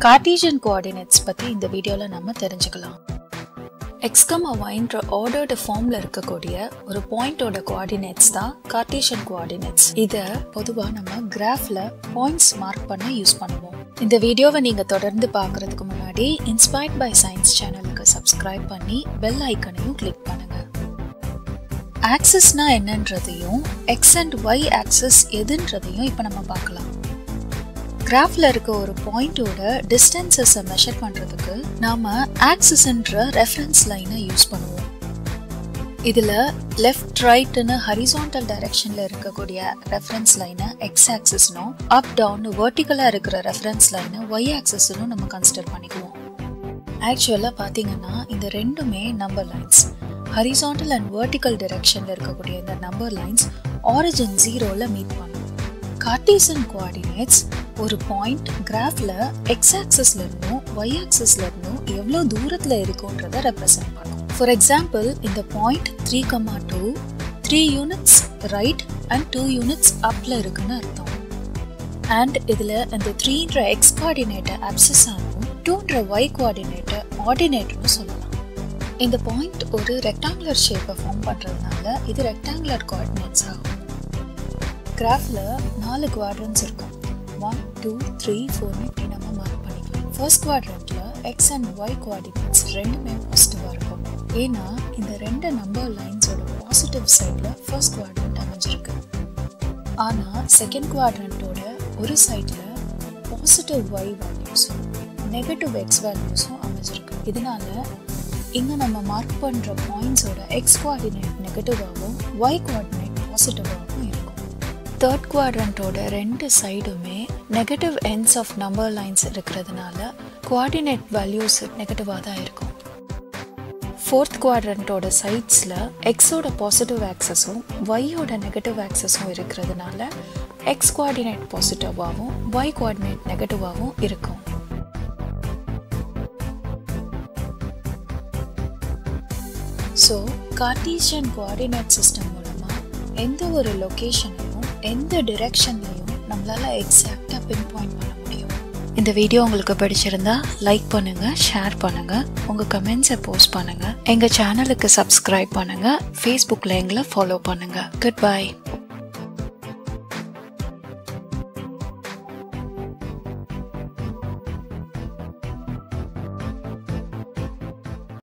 Cartesian coordinates பத்தி இந்த வீடியோல நம்ம தெரிஞ்சுக்கலாம். x, y என்ற ordered formல இருக்கக்கூடிய ஒரு பாயிண்டோட coordinates தான் Cartesian coordinates. இத பொதுவா நம்ம கிராஃப்ல பாயிண்ட்ஸ் மார்க் பண்ண யூஸ் பண்ணுவோம். இந்த வீடியோவை நீங்க தொடர்ந்து பார்க்கிறதுக்கு முன்னாடி Inspired by Science சேனலுக்கு சப்ஸ்கிரைப் பண்ணி பெல் ஐகானையும் கிளிக் பண்ணுங்க. ஆக்சிஸ்னா என்னன்றதையும் x and y axis எதுன்றதையும் இப்ப நம்ம பார்க்கலாம். கிராஃப்ல இருக்க ஒரு பாயிண்டோட டிஸ்டன்சஸை மெஷர் பண்றதுக்கு நாம ஆக்சிஸ்ன்ற ரெஃபரன்ஸ் லைனை யூஸ் பண்ணுவோம். இதுல லெஃப்ட் ரைட்னு ஹரிசாண்டல் டைரக்ஷன்ல இருக்கக்கூடிய ரெஃபரன்ஸ் லைனை x ஆக்சிஸ்னும் அப் டவுன் வெர்டிகலா இருக்கிற ரெஃபரன்ஸ் லைனை y ஆக்சிஸ்னும் நம்ம கன்சிடர் பண்ணிக்குவோம். ஆக்சுவலா பாத்தீங்கன்னா இந்த ரெண்டுமே number lines. Horizontal and vertical டைரக்ஷன்ல இருக்கக்கூடிய இந்த நம்பர் லைன்ஸ் ஆரிஜின் 0ல மீட் பண்ணும். கார்ட்டீசியன் கோஆர்டினேட்ஸ் ஒரு பாயிண்ட் கிராஃப்ல x ஆக்சிஸ்ல இருந்தும் y ஆக்சிஸ்ல இருந்தும் எவ்வளவு தூரத்துல இருக்குன்றத ரெப்ரசென்ட் பண்ணும். ஃபார் எக்ஸாம்பிள் இந்த point 3,2 3 units right and 2 units அப்ல இருக்குன்னு அர்த்தம். அண்ட் இதுல இந்த 3ன்ற x கோஆர்டினேட்டை ஆப்சிஸ் ஆனும் 2ன்ற y கோஆர்டினேட்டை ஆர்டினேட்னு சொல்லலாம். இந்த பாயிண்ட் ஒரு ரெக்டாங்குலர் ஷேப்பை ஃபார்ம் பண்றதுனால இது ரெக்டாங்குலர் கோஆர்டினேட்ஸ் ஆகும். கிராஃப்ல 4 குவாட்ரண்ட்ஸ் இருக்கும். 1, 2, 3, 4 இப்படி நம்ம மார்க் பண்ணிக்கலாம். ஃபர்ஸ்ட் குவாட்ரண்ட்ல x and y கோஆர்டினேட்ஸ் ரெண்டுமே பாசிட்டிவா இருக்கும். ஏன்னா இந்த ரெண்டு நம்பர் லைன்ஸோட பாசிட்டிவ் சைட்ல ஃபர்ஸ்ட் குவாட்ரண்ட் அமைஞ்சிருக்கு. ஆனா செகண்ட் குவாட்ரண்டோட ஒரு சைட்ல பாசிட்டிவ் y வேல்யூஸும் நெகட்டிவ் x வேல்யூஸும் அமைஞ்சிருக்கு. இதனால இங்க நம்ம மார்க் பண்ற பாயிண்ட்ஸோட x கோஆர்டினேட் நெகட்டிவாகவும் y கோஆர்டினேட் பாசிட்டிவாகவும் இருக்கும். தேர்ட் குவாட்ரண்டோட ரெண்டு சைடுமே negative ends of number lines இருக்கிறதுனால கோஆர்டினேட் வேல்யூஸ் நெகட்டிவாக தான் இருக்கும். ஃபோர்த் குவாட்ரண்டோட சைட்ஸில் எக்ஸோட பாசிட்டிவ் ஆக்சஸும் ஒய்யோட நெகட்டிவ் ஆக்சஸும் இருக்கிறதுனால எக்ஸ் கோஆர்டினேட் பாசிட்டிவாகவும் ஒய் கோஆர்டினேட் நெகட்டிவாகவும் இருக்கும். ஸோ கார்ட்டீசியன் கோஆர்டினேட் சிஸ்டம் மூலமாக எந்த ஒரு லொக்கேஷனையும் எந்த டிரெக்ஷன்லையும் நம்மளால எக்ஸாக்டா பின் பாயிண்ட் பண்ண முடியும். இந்த வீடியோ உங்களுக்கு பிடிச்சிருந்தா லைக் பண்ணுங்க, ஷேர் பண்ணுங்க, உங்க கமெண்ட்ஸை போஸ்ட் பண்ணுங்க, எங்க சேனலுக்கு சப்ஸ்கிரைப் பண்ணுங்க, ஃபேஸ்புக்ல எங்களை ஃபாலோ பண்ணுங்க. Good by.